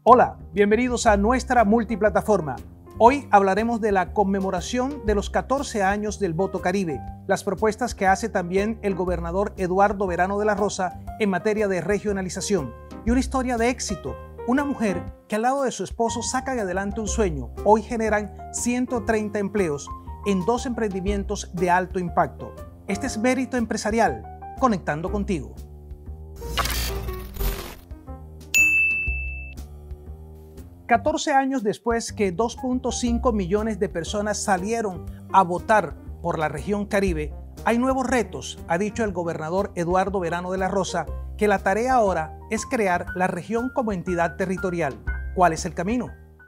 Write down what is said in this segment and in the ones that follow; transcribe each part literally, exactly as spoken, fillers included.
Hola, bienvenidos a nuestra multiplataforma. Hoy hablaremos de la conmemoración de los catorce años del Voto Caribe, las propuestas que hace también el gobernador Eduardo Verano de la Rosa en materia de regionalización y una historia de éxito. Una mujer que al lado de su esposo sacan adelante un sueño. Hoy generan ciento treinta empleos en dos emprendimientos de alto impacto. Este es Mérito Empresarial, conectando contigo. catorce años después que dos punto cinco millones de personas salieron a votar por la región Caribe, hay nuevos retos, ha dicho el gobernador Eduardo Verano de la Rosa, que la tarea ahora es crear la región como entidad territorial. ¿Cuál es el camino?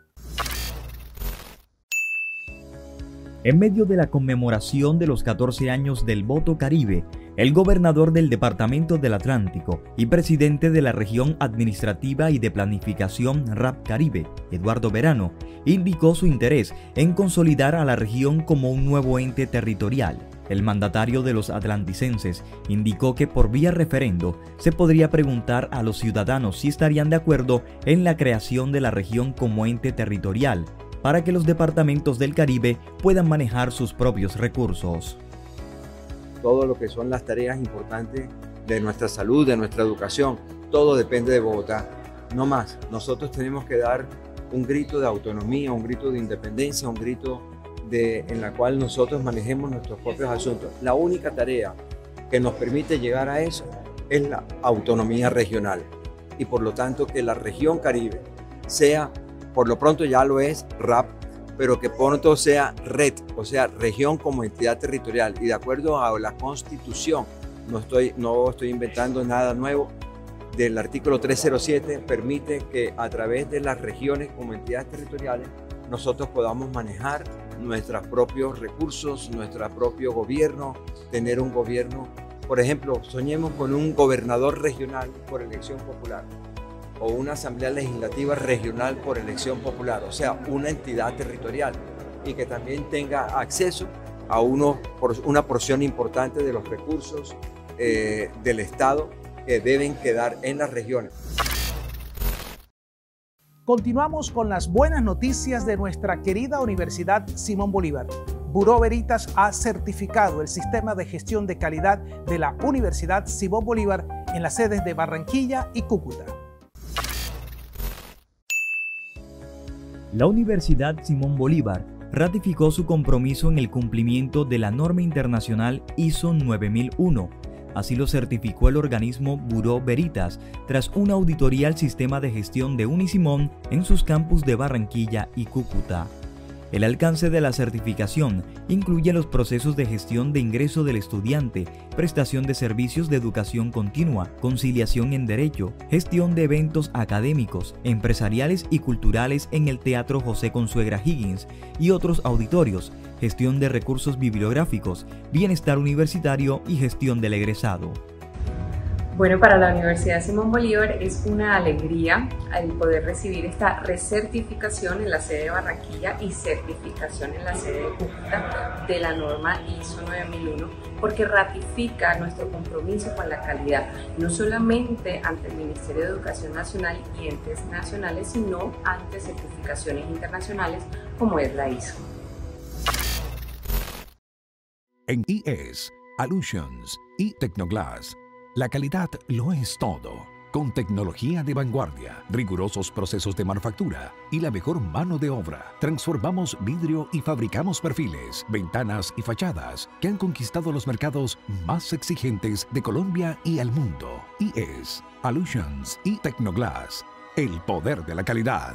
En medio de la conmemoración de los catorce años del Voto Caribe, el gobernador del Departamento del Atlántico y presidente de la Región Administrativa y de Planificación R A P Caribe, Eduardo Verano, indicó su interés en consolidar a la región como un nuevo ente territorial. El mandatario de los atlanticenses indicó que por vía referendo se podría preguntar a los ciudadanos si estarían de acuerdo en la creación de la región como ente territorial, para que los departamentos del Caribe puedan manejar sus propios recursos. Todo lo que son las tareas importantes de nuestra salud, de nuestra educación, todo depende de Bogotá. No más, nosotros tenemos que dar un grito de autonomía, un grito de independencia, un grito de, en la cual nosotros manejemos nuestros propios asuntos. La única tarea que nos permite llegar a eso es la autonomía regional y por lo tanto que la región Caribe sea, por lo pronto ya lo es R A P, pero que pronto sea red, o sea, región como entidad territorial. Y de acuerdo a la Constitución, no estoy, no estoy inventando nada nuevo, del artículo trescientos siete permite que a través de las regiones como entidades territoriales nosotros podamos manejar nuestros propios recursos, nuestro propio gobierno, tener un gobierno. Por ejemplo, soñemos con un gobernador regional por elección popular, o una asamblea legislativa regional por elección popular, o sea, una entidad territorial y que también tenga acceso a uno, por una porción importante de los recursos eh, del Estado que deben quedar en las regiones. Continuamos con las buenas noticias de nuestra querida Universidad Simón Bolívar. Bureau Veritas ha certificado el sistema de gestión de calidad de la Universidad Simón Bolívar en las sedes de Barranquilla y Cúcuta. La Universidad Simón Bolívar ratificó su compromiso en el cumplimiento de la norma internacional I S O nueve mil uno. Así lo certificó el organismo Bureau Veritas tras una auditoría al sistema de gestión de Unisimón en sus campus de Barranquilla y Cúcuta. El alcance de la certificación incluye los procesos de gestión de ingreso del estudiante, prestación de servicios de educación continua, conciliación en derecho, gestión de eventos académicos, empresariales y culturales en el Teatro José Consuegra Higgins y otros auditorios, gestión de recursos bibliográficos, bienestar universitario y gestión del egresado. Bueno, para la Universidad Simón Bolívar es una alegría el poder recibir esta recertificación en la sede de Barranquilla y certificación en la sede de Cúcuta de la norma I S O nueve mil uno, porque ratifica nuestro compromiso con la calidad, no solamente ante el Ministerio de Educación Nacional y entes nacionales, sino ante certificaciones internacionales como es la I S O. En I E S, Allusions y Tecnoglass, la calidad lo es todo. Con tecnología de vanguardia, rigurosos procesos de manufactura y la mejor mano de obra, transformamos vidrio y fabricamos perfiles, ventanas y fachadas que han conquistado los mercados más exigentes de Colombia y el mundo. I E S, Allusions y Tecnoglass, el poder de la calidad.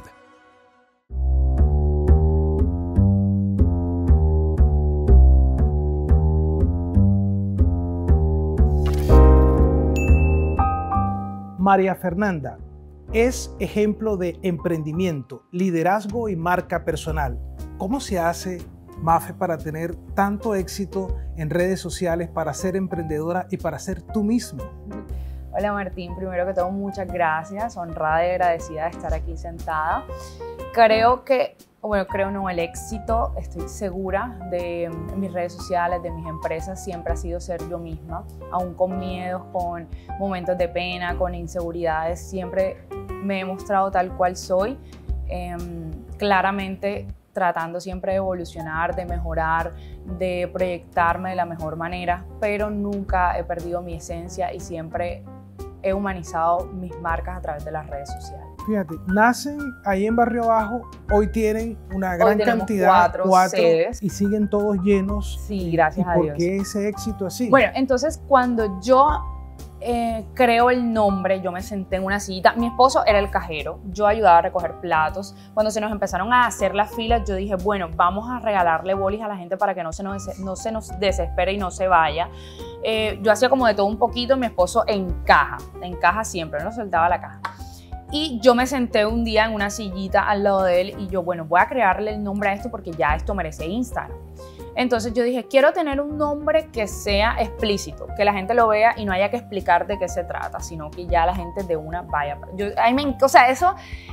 María Fernanda es ejemplo de emprendimiento, liderazgo y marca personal. ¿Cómo se hace, Mafe, para tener tanto éxito en redes sociales, para ser emprendedora y para ser tú misma? Hola Martín, primero que todo muchas gracias, honrada y agradecida de estar aquí sentada. Creo que, bueno, creo no, el éxito, estoy segura de mis redes sociales, de mis empresas, siempre ha sido ser yo misma, aún con miedos, con momentos de pena, con inseguridades, siempre me he mostrado tal cual soy, eh, claramente tratando siempre de evolucionar, de mejorar, de proyectarme de la mejor manera, pero nunca he perdido mi esencia y siempre he humanizado mis marcas a través de las redes sociales. Fíjate, nacen ahí en Barrio Abajo, hoy tienen una gran hoy tenemos cantidad, cuatro, cuatro sedes. Y siguen todos llenos. Sí, gracias ¿Y a por Dios. qué ese éxito así? Bueno, entonces cuando yo eh, creo el nombre, yo me senté en una sillita, mi esposo era el cajero, yo ayudaba a recoger platos. Cuando se nos empezaron a hacer las filas, yo dije, bueno, vamos a regalarle bolis a la gente para que no se nos, no se nos desespere y no se vaya. Eh, yo hacía como de todo un poquito, mi esposo encaja, encaja siempre, no soltaba la caja. Y yo me senté un día en una sillita al lado de él y yo, bueno, voy a crearle el nombre a esto porque ya esto merece Instagram. Entonces yo dije, quiero tener un nombre que sea explícito, que la gente lo vea y no haya que explicar de qué se trata, sino que ya la gente de una vaya. Yo, I mean, o sea, eso,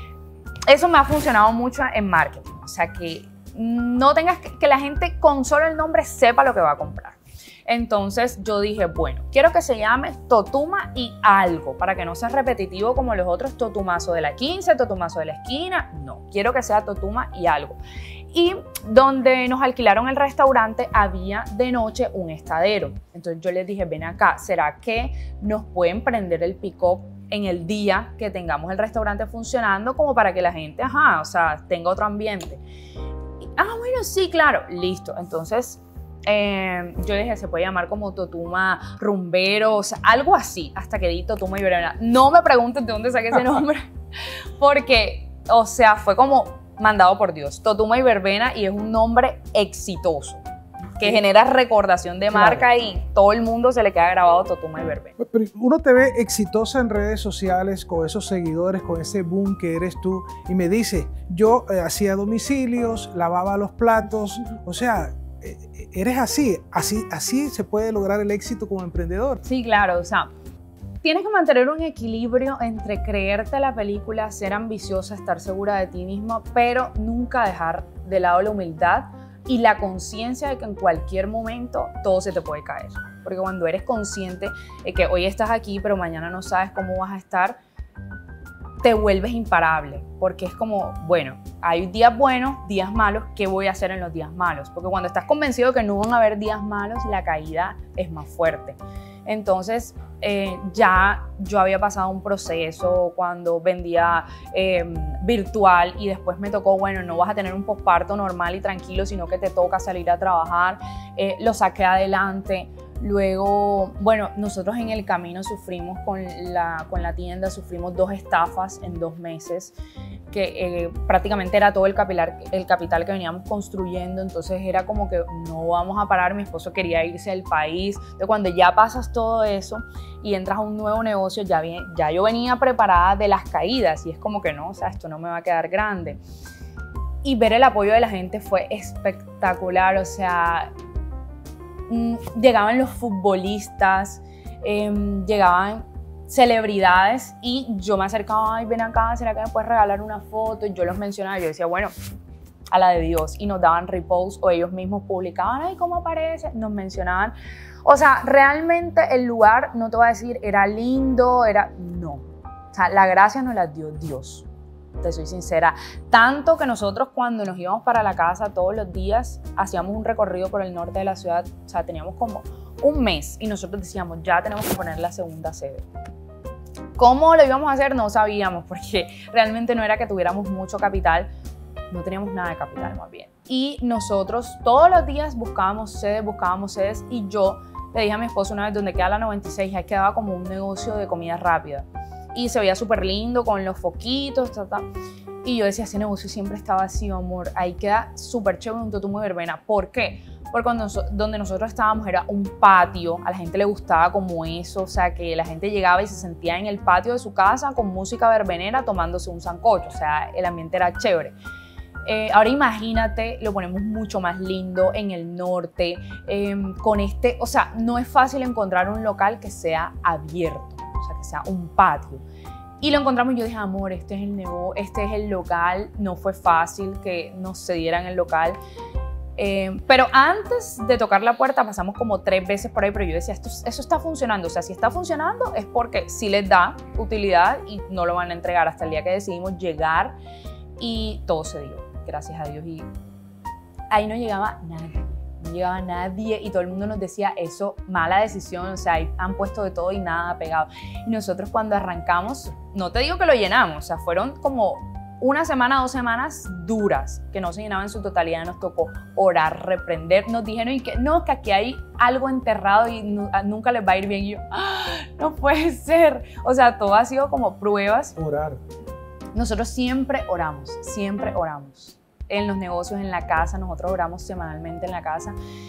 eso me ha funcionado mucho en marketing. O sea, que no tengas que, que la gente con solo el nombre sepa lo que va a comprar. Entonces yo dije, bueno, quiero que se llame Totuma y algo, para que no sea repetitivo como los otros Totumazo de la quince, Totumazo de la esquina. No, quiero que sea Totuma y algo. Y donde nos alquilaron el restaurante había de noche un estadero. Entonces yo les dije, ven acá, ¿será que nos pueden prender el pick-up en el día que tengamos el restaurante funcionando como para que la gente, ajá, o sea, tenga otro ambiente? Y, ah, bueno, sí, claro, listo. Entonces Eh, yo dije, se puede llamar como Totuma Rumbero, o sea, algo así, hasta que di Totuma y Verbena. No me pregunten de dónde saqué ese nombre, porque, o sea, fue como mandado por Dios. Totuma y Verbena, y es un nombre exitoso, que genera recordación de marca, claro. Y todo el mundo se le queda grabado Totuma y Verbena. Pero uno te ve exitosa en redes sociales, con esos seguidores, con ese boom que eres tú, y me dice, yo eh, hacía domicilios, lavaba los platos, o sea, eres así, así, así se puede lograr el éxito como emprendedor. Sí, claro, o sea, tienes que mantener un equilibrio entre creerte la película, ser ambiciosa, estar segura de ti misma, pero nunca dejar de lado la humildad y la conciencia de que en cualquier momento todo se te puede caer. Porque cuando eres consciente de que hoy estás aquí, pero mañana no sabes cómo vas a estar, te vuelves imparable, porque es como, bueno, hay días buenos, días malos, ¿qué voy a hacer en los días malos? Porque cuando estás convencido de que no van a haber días malos, la caída es más fuerte. Entonces, eh, ya yo había pasado un proceso cuando vendía eh, virtual y después me tocó, bueno, no vas a tener un posparto normal y tranquilo, sino que te toca salir a trabajar, eh, lo saqué adelante. Luego, bueno, nosotros en el camino sufrimos con la, con la tienda, sufrimos dos estafas en dos meses, que eh, prácticamente era todo el capital, el capital que veníamos construyendo, entonces era como que no vamos a parar, mi esposo quería irse del país. Entonces cuando ya pasas todo eso y entras a un nuevo negocio, ya, bien, ya yo venía preparada de las caídas y es como que no, o sea, esto no me va a quedar grande. Y ver el apoyo de la gente fue espectacular, o sea, llegaban los futbolistas, eh, llegaban celebridades y yo me acercaba, ay, ven acá, ¿será que me puedes regalar una foto? Y yo los mencionaba, yo decía, bueno, a la de Dios, y nos daban repost o ellos mismos publicaban, ay, ¿cómo aparece? Nos mencionaban. O sea, realmente el lugar, no te voy a decir, era lindo, era, no. O sea, la gracia nos la dio Dios. Te soy sincera, tanto que nosotros cuando nos íbamos para la casa todos los días hacíamos un recorrido por el norte de la ciudad, o sea, teníamos como un mes y nosotros decíamos, ya tenemos que poner la segunda sede. ¿Cómo lo íbamos a hacer? No sabíamos, porque realmente no era que tuviéramos mucho capital, no teníamos nada de capital más bien. Y nosotros todos los días buscábamos sedes, buscábamos sedes y yo le dije a mi esposo una vez, donde queda la noventa y seis, ahí quedaba como un negocio de comida rápida. Y se veía súper lindo con los foquitos, ta, ta. Y yo decía, ese negocio siempre está vacío, amor. Ahí queda súper chévere un Totuma y Verbena. ¿Por qué? Porque cuando, donde nosotros estábamos era un patio. A la gente le gustaba como eso. O sea, que la gente llegaba y se sentía en el patio de su casa con música verbenera tomándose un sancocho. O sea, el ambiente era chévere. Eh, ahora imagínate, lo ponemos mucho más lindo en el norte. Eh, con este, o sea, no es fácil encontrar un local que sea abierto. O sea, que sea un patio. Y lo encontramos y yo dije, amor, este es el negocio, este es el local. No fue fácil que nos cedieran el local. Eh, pero antes de tocar la puerta pasamos como tres veces por ahí, pero yo decía, esto, eso está funcionando, o sea, si está funcionando es porque sí les da utilidad y no lo van a entregar hasta el día que decidimos llegar y todo se dio, gracias a Dios. Y ahí no llegaba nadie, no llegaba nadie y todo el mundo nos decía eso, mala decisión, o sea, ahí han puesto de todo y nada pegado. Y nosotros cuando arrancamos, no te digo que lo llenamos, o sea, fueron como una semana, dos semanas duras, que no se llenaba en su totalidad, nos tocó orar, reprender, nos dijeron y que no, que aquí hay algo enterrado y nu nunca les va a ir bien. Y yo, ¡ah, no puede ser! O sea, todo ha sido como pruebas. Orar. Nosotros siempre oramos, siempre oramos. En los negocios, en la casa, nosotros oramos semanalmente en la casa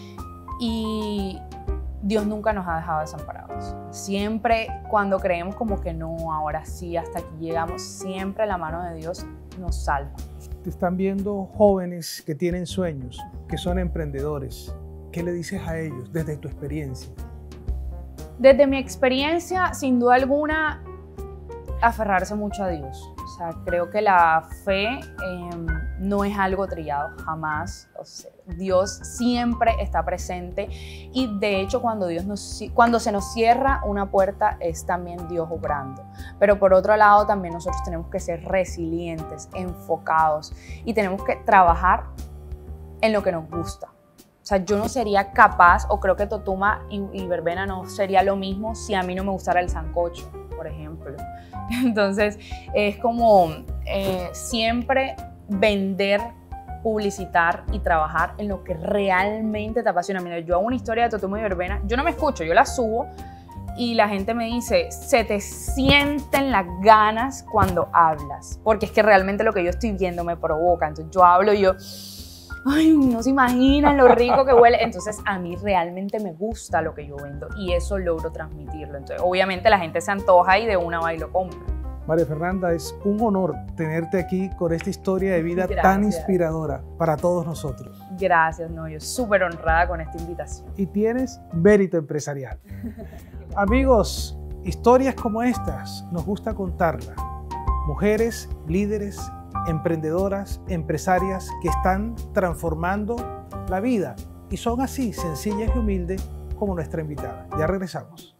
y Dios nunca nos ha dejado desamparados. Siempre cuando creemos como que no, ahora sí, hasta aquí llegamos, siempre la mano de Dios nos salva. Te están viendo jóvenes que tienen sueños, que son emprendedores. ¿Qué le dices a ellos desde tu experiencia? Desde mi experiencia, sin duda alguna, aferrarse mucho a Dios. O sea, creo que la fe eh, no es algo trillado, jamás. O sea, Dios siempre está presente y de hecho cuando, Dios nos, cuando se nos cierra una puerta es también Dios obrando. Pero por otro lado también nosotros tenemos que ser resilientes, enfocados y tenemos que trabajar en lo que nos gusta. O sea, yo no sería capaz, o creo que Totuma y, y verbena no sería lo mismo si a mí no me gustara el sancocho, por ejemplo. Entonces, es como eh, siempre vender, publicitar y trabajar en lo que realmente te apasiona. Mira, yo hago una historia de Totuma y verbena, yo no me escucho, yo la subo y la gente me dice, se te sienten las ganas cuando hablas, porque es que realmente lo que yo estoy viendo me provoca. Entonces yo hablo y yo, ay, no se imaginan lo rico que huele. Entonces a mí realmente me gusta lo que yo vendo y eso logro transmitirlo. Entonces obviamente la gente se antoja y de una va y lo compra. María Fernanda, es un honor tenerte aquí con esta historia de vida Gracias. Tan inspiradora para todos nosotros. Gracias, no, yo súper honrada con esta invitación. Y tienes mérito empresarial. Amigos, historias como estas nos gusta contarlas. Mujeres, líderes, emprendedoras, empresarias que están transformando la vida y son así sencillas y humildes como nuestra invitada. Ya regresamos.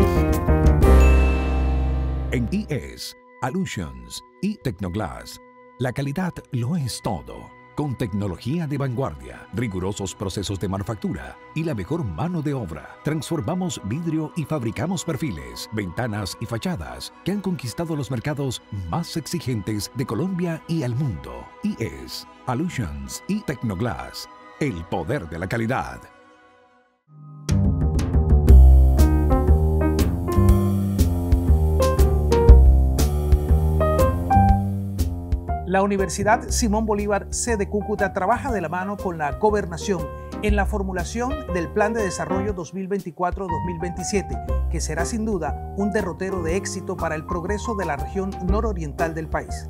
En I E S, Allusions y Tecnoglass, la calidad lo es todo. Con tecnología de vanguardia, rigurosos procesos de manufactura y la mejor mano de obra, transformamos vidrio y fabricamos perfiles, ventanas y fachadas que han conquistado los mercados más exigentes de Colombia y el mundo. I E S, Allusions y Tecnoglass, el poder de la calidad. La Universidad Simón Bolívar, sede Cúcuta, trabaja de la mano con la Gobernación en la formulación del Plan de Desarrollo dos mil veinticuatro a dos mil veintisiete, que será sin duda un derrotero de éxito para el progreso de la región nororiental del país.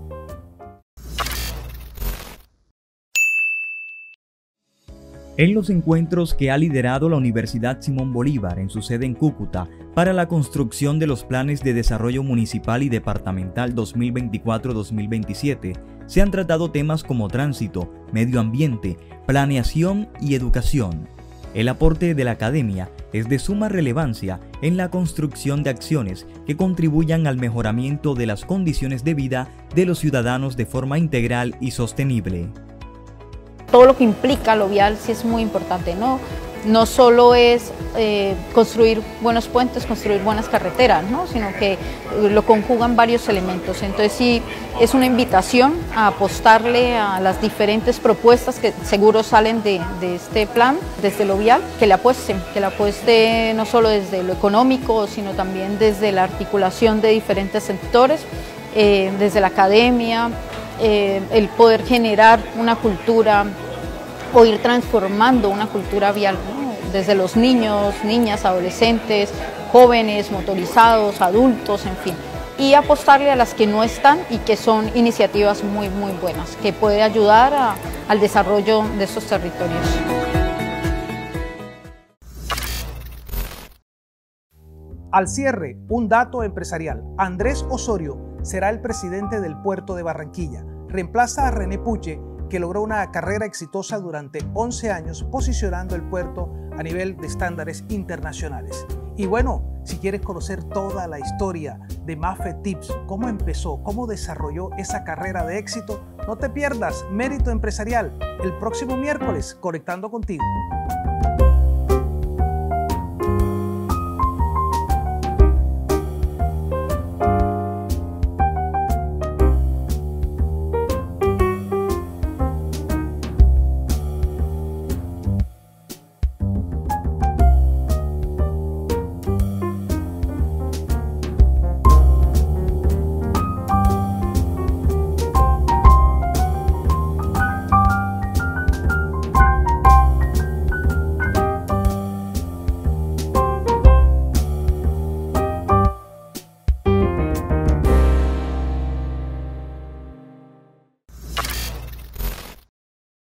En los encuentros que ha liderado la Universidad Simón Bolívar en su sede en Cúcuta para la construcción de los planes de desarrollo municipal y departamental dos mil veinticuatro a dos mil veintisiete, se han tratado temas como tránsito, medio ambiente, planeación y educación. El aporte de la academia es de suma relevancia en la construcción de acciones que contribuyan al mejoramiento de las condiciones de vida de los ciudadanos de forma integral y sostenible. Todo lo que implica lo vial sí es muy importante, ¿no? No solo es eh, construir buenos puentes, construir buenas carreteras, ¿no? Sino que lo conjugan varios elementos. Entonces sí, es una invitación a apostarle a las diferentes propuestas que seguro salen de, de este plan, desde lo vial, que le apuesten, que le apueste no solo desde lo económico, sino también desde la articulación de diferentes sectores, eh, desde la academia, Eh, el poder generar una cultura o ir transformando una cultura vial, ¿no? Desde los niños, niñas, adolescentes, jóvenes, motorizados, adultos, en fin, y apostarle a las que no están y que son iniciativas muy, muy buenas, que puede ayudar a, al desarrollo de estos territorios. Al cierre, un dato empresarial. Andrés Osorio será el presidente del puerto de Barranquilla. Reemplaza a René Puche, que logró una carrera exitosa durante once años, posicionando el puerto a nivel de estándares internacionales. Y bueno, si quieres conocer toda la historia de Maffe Tips, cómo empezó, cómo desarrolló esa carrera de éxito, no te pierdas Mérito Empresarial el próximo miércoles, Conectando Contigo.